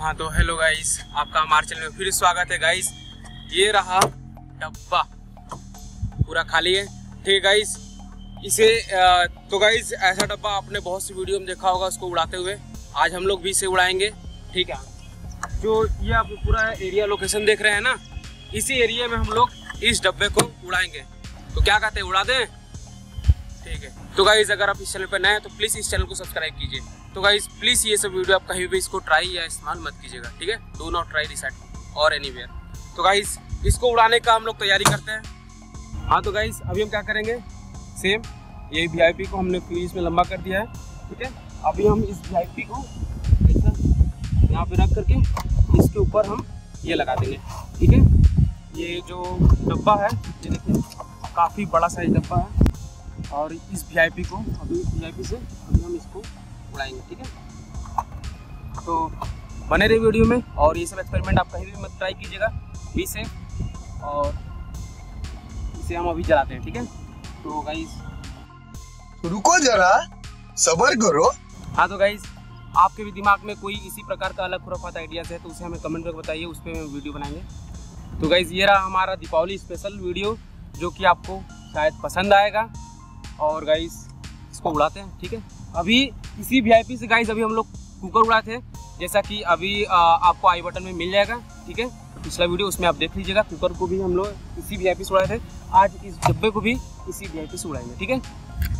हाँ तो hello guys, आपका हमारे चैनल में फिर स्वागत है गाइस। ये रहा डब्बा पूरा खाली है, ठीक है गाइस। इसे तो गाइस ऐसा डब्बा आपने बहुत सी वीडियो में देखा होगा उसको उड़ाते हुए। आज हम लोग भी इसे उड़ाएंगे, ठीक है। जो ये आप पूरा एरिया लोकेशन देख रहे हैं ना, इसी एरिया में हम लोग इस डब्बे को उड़ाएंगे। तो क्या कहते हैं, उड़ा दें? ठीक है। तो गाइस अगर आप इस चैनल पर नए हैं तो प्लीज़ इस चैनल को सब्सक्राइब कीजिए। तो गाइस प्लीज़ ये सब वीडियो आप कहीं भी इसको ट्राई या इस्तेमाल मत कीजिएगा, ठीक है। Do not try this at और एनीवेयर। तो गाइस इसको उड़ाने का हम लोग तैयारी करते हैं। हाँ तो गाइस अभी हम क्या करेंगे, सेम ये VIP को हमने फ्रीज में लंबा कर दिया है, ठीक है। अभी हम इस VIP को ऐसा यहाँ पे रख करके इसके ऊपर हम ये लगा देंगे, ठीक है। ये जो डब्बा है ये देखिए काफ़ी बड़ा साइज डब्बा है, और इस VIP को अभी VIP से अभी हम इसको उड़ाएंगे, ठीक है। तो बने रहिए वीडियो में, और ये सब एक्सपेरिमेंट आप कहीं भी मत ट्राई कीजिएगा, बी सेफ। और इसे हम अभी जलाते हैं, ठीक है। तो गाइस रुको जरा, सब्र करो। हाँ तो गाइस आपके भी दिमाग में कोई इसी प्रकार का अलग खुराफात आइडियाज़ है तो उसे हमें कमेंट करके बताइए, उस पर हम वीडियो बनाएंगे। तो गाइस ये रहा हमारा दीपावली स्पेशल वीडियो, जो कि आपको शायद पसंद आएगा। और गाइस इसको उड़ाते हैं, ठीक है। अभी इसी VIP से गाइस अभी हम लोग कुकर उड़ाए थे, जैसा कि अभी आपको आई बटन में मिल जाएगा, ठीक है। पिछला वीडियो उसमें आप देख लीजिएगा। कुकर को भी हम लोग इसी VIP से उड़ाए थे, आज इस डब्बे को भी इसी VIP से उड़ाएंगे, ठीक है।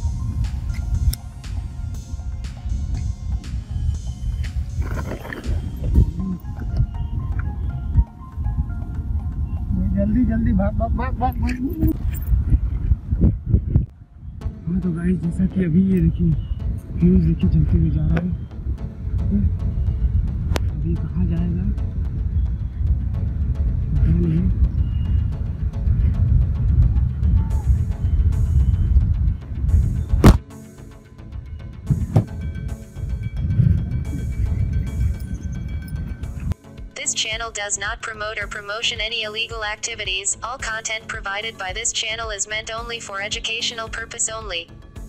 जल्दी जल्दी भाग भाग भाग भाग भाग। हाँ तो गाइस जैसा कि अभी ये देखिए फ्यूज देखिए जलते हुए जा रहा है। अभी कहाँ जाएगा पता नहीं। This channel does not promote or promotion any illegal activities. All content provided by this channel is meant only for educational purpose only.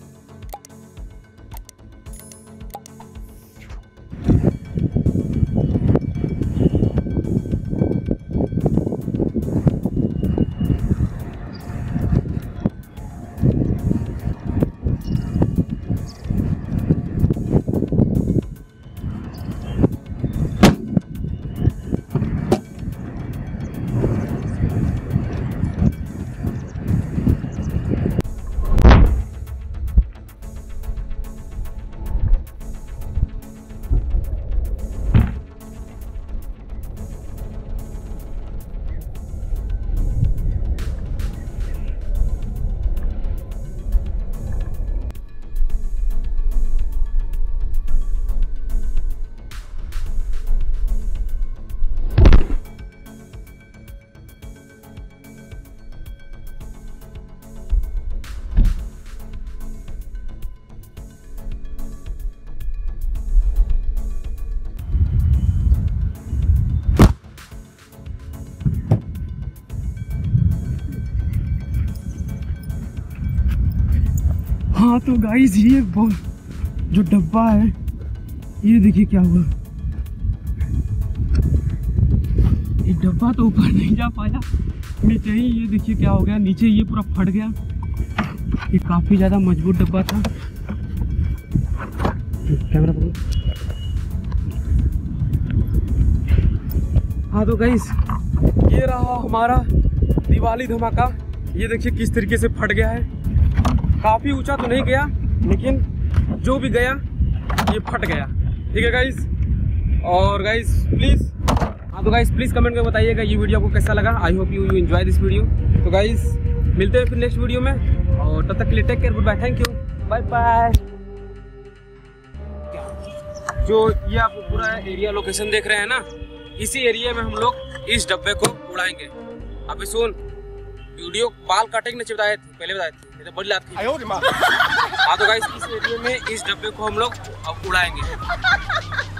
हाँ तो गाइस ये जो डब्बा है ये देखिए क्या हुआ। ये डब्बा तो ऊपर नहीं जा पाया, नीचे ही ये देखिए क्या हो गया, नीचे ये पूरा फट गया। ये काफी ज्यादा मजबूत डब्बा था। कैमरा पकड़ो। हाँ तो गाइस ये रहा हमारा दिवाली धमाका। ये देखिए किस तरीके से फट गया है। काफ़ी ऊंचा तो नहीं गया, लेकिन जो भी गया ये फट गया, ठीक है गाइस। और गाइस प्लीज़, हाँ तो गाइस प्लीज़ कमेंट में बताइएगा ये वीडियो आपको कैसा लगा। I hope you enjoy this video. तो गाइस मिलते हैं फिर नेक्स्ट वीडियो में, और तब तक के लिए take care, good bye, thank you, bye bye. जो ये आप पूरा एरिया लोकेशन देख रहे हैं ना, इसी एरिया में हम लोग इस डब्बे को उड़ाएंगे। अभी सुन, वीडियो बाल काटेंगे नहीं बताए थे, पहले बताए थे, ये तो बड़ी लात थी। हाँ तो गाइस इस एरिया में इस डब्बे को हम लोग अब उड़ाएंगे।